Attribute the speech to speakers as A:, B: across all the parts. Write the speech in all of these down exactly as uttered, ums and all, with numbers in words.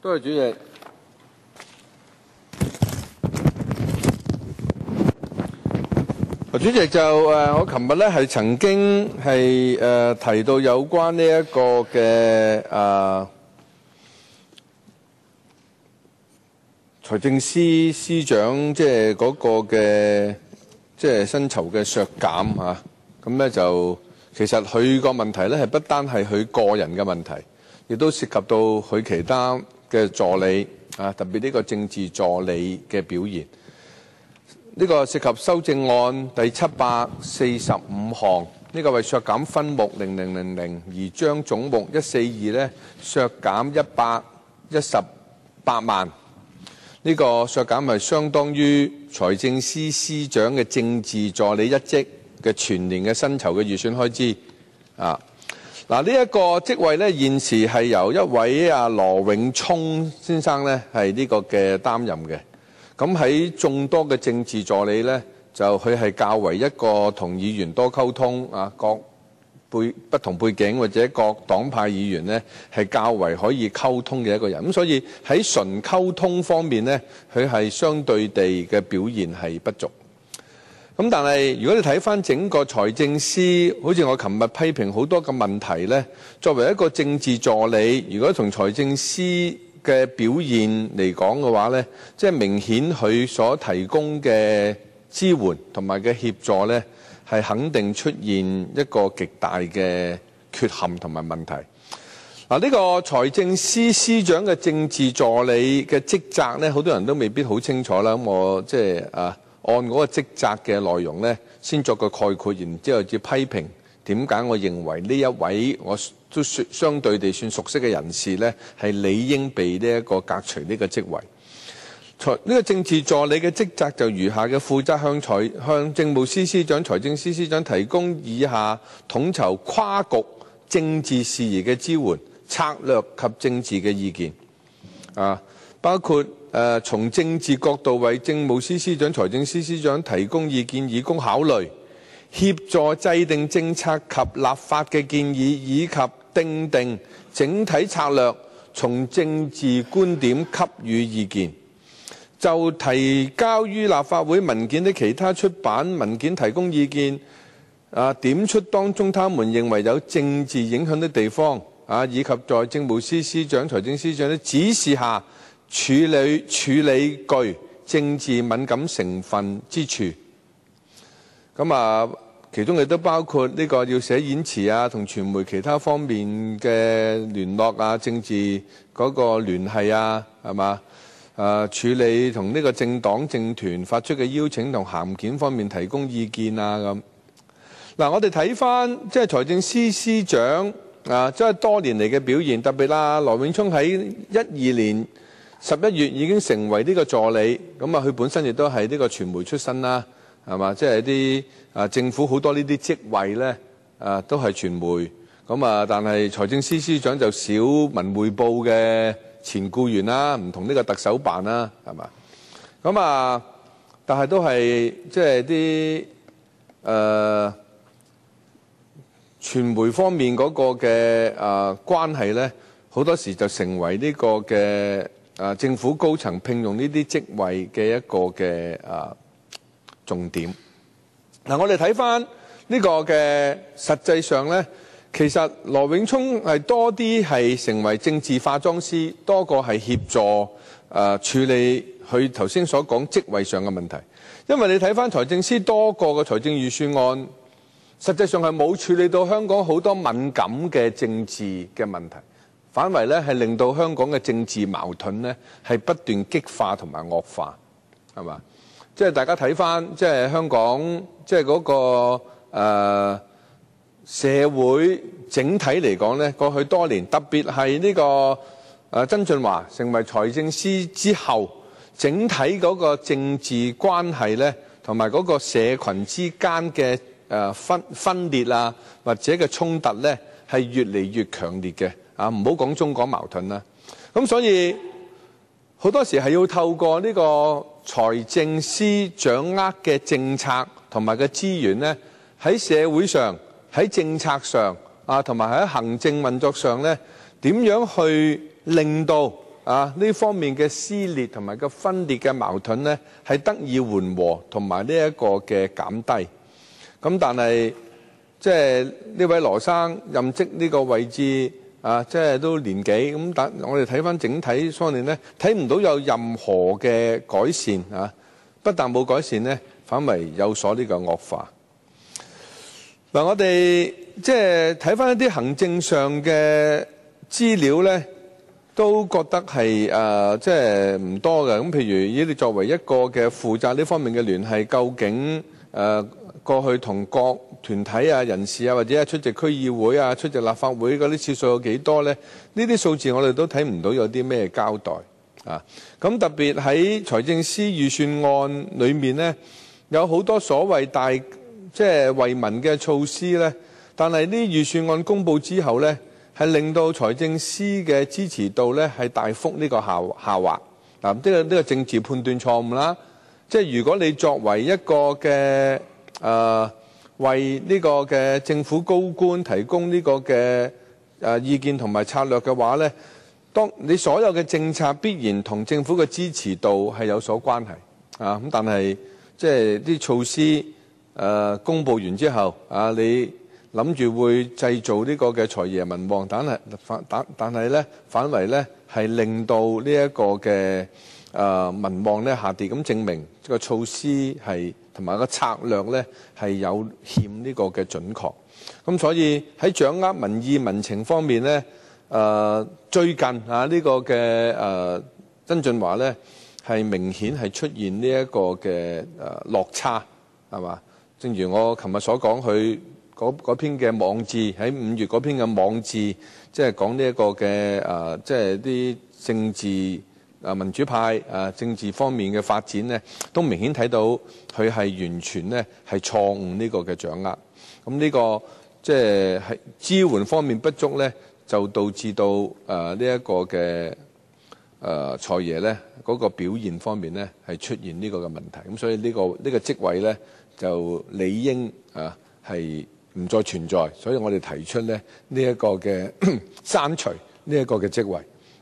A: 多謝主席。主席就誒，我琴日咧係曾經係誒提到有關呢一個嘅誒財政司司長即係嗰個嘅即係薪酬嘅削減嚇，咁咧就其實佢個問題咧係不單係佢個人嘅問題，亦都涉及到佢其他嘅助理啊，特別呢個政治助理嘅表現。呢個涉及修正案第七百四十五項，呢個為削減分目零零零零而將總目一四二咧削減一百一十八萬。呢個削減係相當於財政司司長嘅政治助理一職嘅全年嘅薪酬嘅預算開支啊。嗱，呢一個職位咧現時係由一位阿羅永聰先生咧係呢個嘅擔任嘅。咁喺眾多嘅政治助理呢，就佢係較為一個同議員多溝通啊，各背不同背景或者各黨派議員呢，係較為可以溝通嘅一個人。咁所以喺純溝通方面呢，佢係相對地嘅表現係不足。咁但係如果你睇翻整個財政司，好似我琴日批評好多嘅問題呢，作為一個政治助理，如果從財政司嘅表現嚟講嘅話呢，即係明顯佢所提供嘅支援同埋嘅協助呢，係肯定出現一個極大嘅缺陷同埋問題。嗱，呢個財政司司長嘅政治助理嘅職責呢，好多人都未必好清楚啦。咁我即係啊，按嗰個職責嘅內容呢，先作個概括，然之後至批評點解我認為呢一位我都算相對地算熟悉嘅人士呢，係理應被呢一個革除呢個職位。財呢個政治助理嘅職責就如下嘅：負責向財向政務司司長、財政司司長提供以下統籌跨局政治事宜嘅支援、策略及政治嘅意見。啊，包括誒、呃、從政治角度為政務司司長、財政司司長提供意見，以供考慮；協助制定政策及立法嘅建議，以及訂定整體策略，從政治觀點給予意見；就提交於立法會文件的其他出版文件提供意見，啊，點出當中他們認為有政治影響的地方，啊，以及在政務司司長、財政司司長的指示下處理處理具政治敏感成分之處。咁啊，其中亦都包括呢個要寫演詞啊，同傳媒其他方面嘅聯絡啊，政治嗰個聯繫啊，係嘛？誒處理同呢個政黨政團發出嘅邀請同函件方面提供意見啊咁。嗱，我哋睇翻即係財政司司長啊，即係多年嚟嘅表現，特別啦，羅永聰喺一二年十一月已經成為呢個助理，咁啊佢本身亦都係呢個傳媒出身啦。係嘛？即係啲啊政府好多呢啲職位咧，啊都係傳媒咁啊。但係財政司司長就少文匯報嘅前僱員啦，唔同呢個特首辦啦，係嘛？咁啊，但係都係即係啲誒傳媒方面嗰個嘅啊關係咧，好多時就成為呢個嘅啊政府高層聘用呢啲職位嘅一個嘅啊重點。嗱，我哋睇翻呢個嘅實際上呢，其實羅永聰係多啲係成為政治化妝師，多過係協助誒、呃、處理佢頭先所講職位上嘅問題。因為你睇翻財政司多個嘅財政預算案，實際上係冇處理到香港好多敏感嘅政治嘅問題，反為呢係令到香港嘅政治矛盾呢係不斷激化同埋惡化，係嘛？即係大家睇翻，即係香港，即係嗰個誒社會整體嚟講咧，過去多年，特別係呢個誒曾俊華成為財政司之後，整體嗰個政治關係咧，同埋嗰個社群之間嘅誒分分裂啊，或者嘅衝突咧，係越嚟越強烈嘅。啊，唔好講中港矛盾啦。咁所以好多時係要透過呢個財政司掌握嘅政策同埋嘅資源呢，喺社會上、喺政策上啊，同埋喺行政運作上呢，點樣去令到啊呢方面嘅撕裂同埋個分裂嘅矛盾呢，係得以緩和同埋呢一個嘅減低。咁但係即係呢位羅生任職呢個位置啊，即係都年幾咁，但我哋睇翻整體方面呢，睇唔到有任何嘅改善啊！不但冇改善呢，反為有所呢個惡化。嗱，我哋即係睇翻一啲行政上嘅資料呢，都覺得係誒即係唔多嘅。咁譬如以你作為一個嘅負責呢方面嘅聯繫，究竟誒、呃、過去同各團體啊、人士啊，或者係出席區議會啊、出席立法會嗰啲次數有幾多呢？呢啲數字我哋都睇唔到有啲咩交代啊！咁特別喺財政司預算案裏面呢，有好多所謂大即係惠民嘅措施呢，但係呢預算案公佈之後呢，係令到財政司嘅支持度呢係大幅呢個下下滑。嗱，呢個呢個政治判斷錯誤啦。即係如果你作為一個嘅誒，呃為呢個嘅政府高官提供呢個嘅誒意見同埋策略嘅話呢，當你所有嘅政策必然同政府嘅支持度係有所關係啊。咁但係即係啲措施誒、呃、公佈完之後啊，你諗住會製造呢個嘅財爺民望，但係反但但係咧反為咧係令到呢一個嘅誒、呃、民望咧下跌，咁證明個措施係同埋個策略呢係有欠呢個嘅準確，咁所以喺掌握民意民情方面呢，誒、呃、最近啊呢、這個嘅誒、呃、曾俊華呢係明顯係出現呢一個嘅誒、呃、落差，係嘛？正如我琴日所講，佢嗰篇嘅網誌喺五月嗰篇嘅網誌，即係講呢一個嘅誒，即係啲政治。啊，民主派啊，政治方面嘅發展呢，都明顯睇到佢係完全呢係錯誤呢個嘅掌握。咁呢、這個即係係支援方面不足呢，就導致到誒呢一個嘅誒財爺呢嗰、那個表現方面呢係出現呢個嘅問題。咁所以呢、這個呢、這個職位呢，就理應啊係唔再存在。所以我哋提出呢呢一、這個嘅刪除呢一個嘅職位。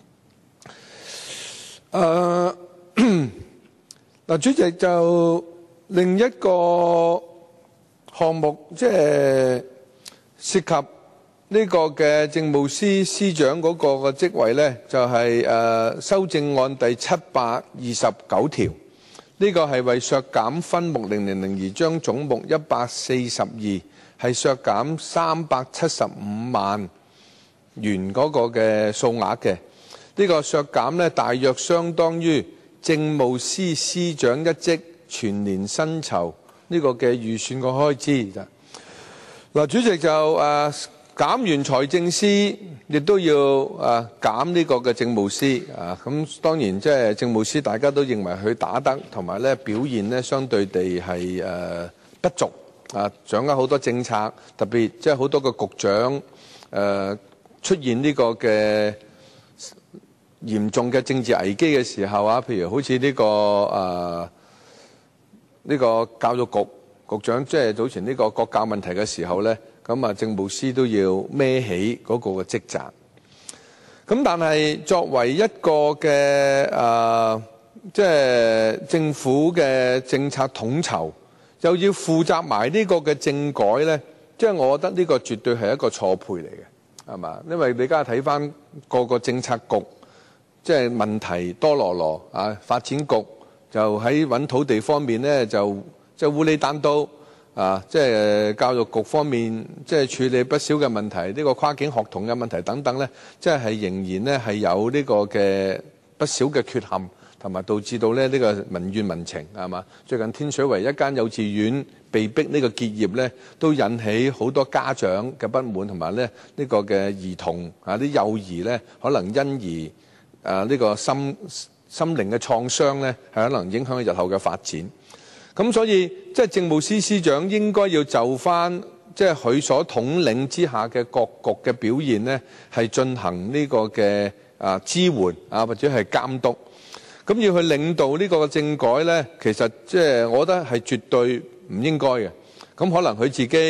A: 誒嗱，主席就另一個項目，即係涉及呢個嘅政務司司長嗰個嘅職位呢，就係誒修正案第七百二十九條，呢個係為削減分目零零零二將總目一百四十二，係削減三百七十五萬元嗰個嘅數額嘅。呢個削減呢，大約相當於政務司司長一職全年薪酬呢個嘅預算個開支咋。嗱，主席就誒、啊、減完財政司，亦都要誒、啊、減呢個嘅政務司啊。咁當然即係政務司，大家都認為佢打得同埋咧表現呢，相對地係誒、啊、不足啊，掌握好多政策，特別即係好多個局長誒、啊、出現呢個嘅嚴重嘅政治危機嘅時候啊，譬如好似呢、這個誒呢、呃這個教育局局長，即係早前呢個國教問題嘅時候呢，咁啊政務司都要孭起嗰個嘅職責。咁但係作為一個嘅誒，即、呃、係、就是、政府嘅政策統籌，又要負責埋呢個嘅政改呢，即、就、係、是、我覺得呢個絕對係一個錯配嚟嘅，係嘛？因為你而家睇翻個個政策局。即係問題多羅羅啊！發展局就喺揾土地方面呢，就即係烏里單刀啊！即係教育局方面，即係處理不少嘅問題，呢個跨境學童嘅問題等等呢，即係仍然呢係有呢個嘅不少嘅缺陷，同埋導致到咧呢個民怨民情係嘛？最近天水圍一間幼稚園被逼呢個結業呢，都引起好多家長嘅不滿，同埋咧呢個嘅兒童啊啲幼兒呢，可能因而。誒、啊、呢、這個心心靈嘅創傷呢，係可能影響日後嘅發展。咁所以即係政務司司長應該要就翻即係佢所統領之下嘅各局嘅表現呢，係進行呢個嘅啊支援啊或者係監督。咁要去領導呢個政改呢，其實即係我覺得係絕對唔應該嘅。咁可能佢自己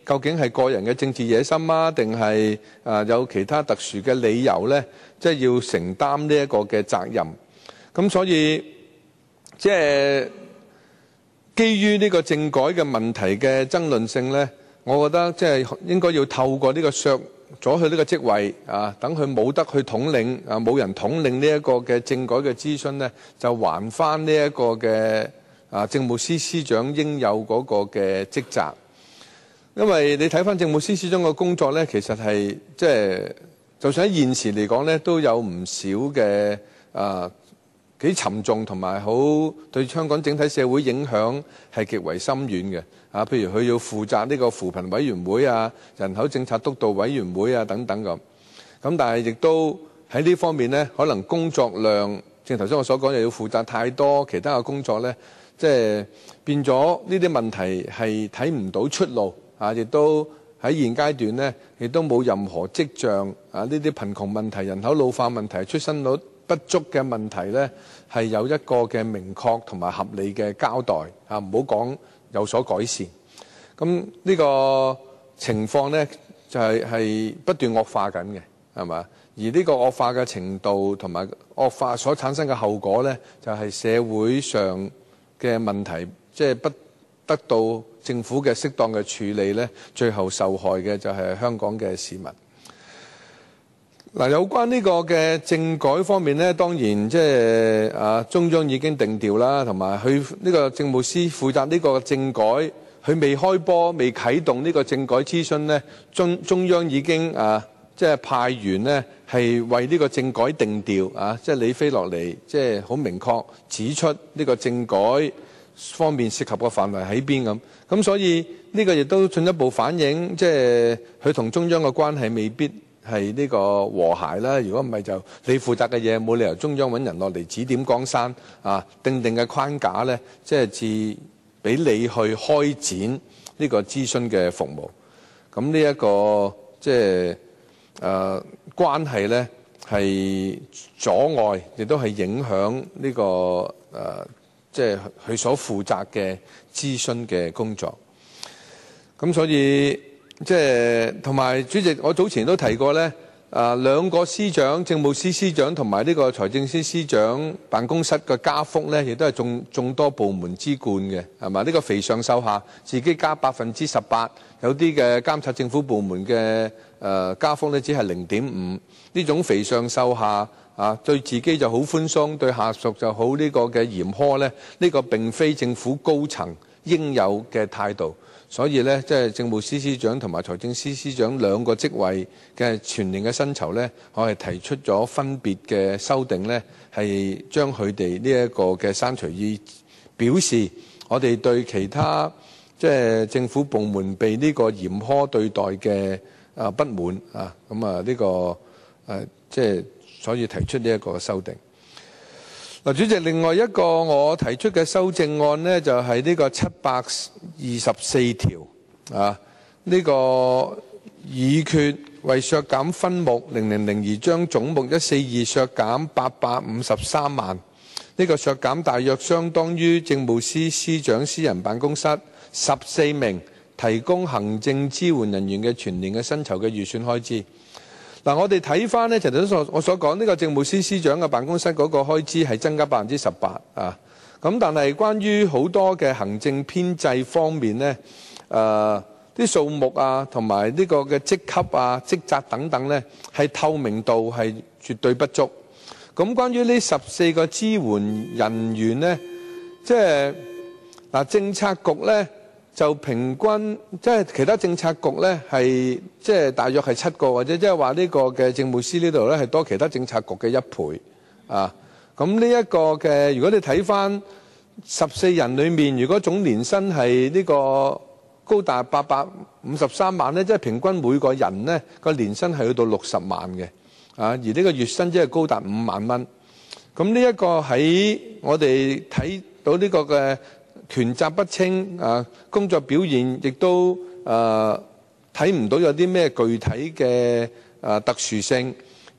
A: 究竟係個人嘅政治野心啊，定係啊有其他特殊嘅理由咧？即係要承擔呢一個嘅責任。咁所以即係基於呢個政改嘅問題嘅爭論性咧，我覺得即係應該要透過呢個削咗佢呢個職位啊，等佢冇得去統領啊，冇人統領呢一個嘅政改嘅諮詢咧，就還翻呢一個嘅啊政務司司長應有嗰個嘅職責。因為你睇翻政務司司長嘅工作咧，其實係即係就算喺現時嚟講咧，都有唔少嘅啊幾沉重同埋好對香港整體社會影響係極為深遠嘅啊。譬如佢要負責呢個扶貧委員會啊、人口政策督導委員會啊等等咁。咁但係亦都喺呢方面咧，可能工作量正頭先我所講，又要負責太多其他嘅工作咧，即係變咗呢啲問題係睇唔到出路啊！亦都喺現階段咧，亦都冇任何跡象啊！呢啲貧窮問題、人口老化問題、出生率不足嘅問題咧，係有一個嘅明確同埋合理嘅交代啊！唔好講有所改善。咁呢個情況咧，就係係不斷惡化緊嘅，係嘛？而呢個惡化嘅程度同埋惡化所產生嘅後果咧，就係社會上嘅問題，即係不得到政府嘅適當嘅處理咧，最後受害嘅就係香港嘅市民。嗱，有關呢個嘅政改方面咧，當然即係啊中央已經定調啦，同埋佢呢個政務司負責呢個政改，佢未開波、未啟動呢個政改諮詢咧，中中央已經啊即係派員咧係為呢個政改定調啊，即係你飛落嚟，即係好明確指出呢個政改方面涉及嘅範圍喺邊咁。咁所以呢個亦都進一步反映，即係佢同中央嘅關係未必係呢個和諧啦。如果唔係就你負責嘅嘢，冇理由中央揾人落嚟指點江山啊，定定嘅框架咧，即係至俾你去開展呢個諮詢嘅服務。咁呢一個即係誒關係咧，係阻礙，亦都係影響呢個誒即係佢所負責嘅諮詢嘅工作。咁所以即係同埋主席，我早前都提過咧，啊兩個司長，政務司司長同埋呢個財政司司長辦公室嘅加幅咧，亦都係眾眾多部門之冠嘅，係嘛？呢個肥上瘦下，自己加百分之十八，有啲嘅監察政府部門嘅誒加幅咧，只係零點五。呢種肥上瘦下啊，對自己就好寬鬆，對下屬就好呢個嘅嚴苛咧，呢個並非政府高層應有嘅態度。所以咧，即係政務司司長同埋財政司司長兩個職位嘅全年嘅薪酬咧，我係提出咗分別嘅修訂咧，係將佢哋呢一個嘅刪除，以表示我哋對其他即係政府部門被呢個嚴苛對待嘅啊不滿啊，咁啊呢個誒即係所以提出呢一個修訂。嗱，主席，另外一個我提出嘅修正案呢，就係呢個七百二十四條啊，呢個議決為削減分目零零零二，將總目一四二削減八百五十三萬，呢個削減大約相當於政務司司長私人辦公室十四名提供行政支援人員嘅全年嘅薪酬嘅預算開支。嗱，我哋睇翻咧，就頭先我所講呢個政務司司長嘅辦公室嗰個開支係增加百分之十八啊。咁但係關於好多嘅行政編制方面咧，誒啲數目啊，同埋呢個嘅職級啊、職責等等咧，係透明度係絕對不足。咁關於呢十四個支援人員咧，即係嗱政策局咧。就平均即係其他政策局咧，係即係大約係七個，或者即係話呢個嘅政務司呢度咧係多其他政策局嘅一倍啊。咁呢一個嘅，如果你睇翻十四人裏面，如果總年薪係呢個高達八百五十三萬咧，即係平均每個人咧個年薪係去到六十萬嘅啊，而呢個月薪即係高達五萬蚊。咁呢一個喺我哋睇到呢個嘅權責不清啊，工作表現亦都誒睇唔到有啲咩具體嘅誒特殊性，而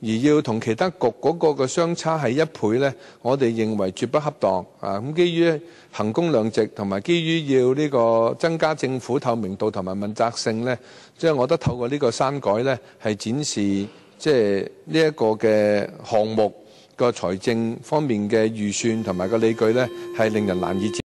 A: 而要同其他局嗰個嘅相差係一倍呢，我哋認為絕不恰當啊！咁基於衡工量值同埋基於要呢個增加政府透明度同埋問責性呢，即係我覺得透過呢個刪改呢，係展示即係呢一個嘅項目個財政方面嘅預算同埋個理據呢，係令人難以接受。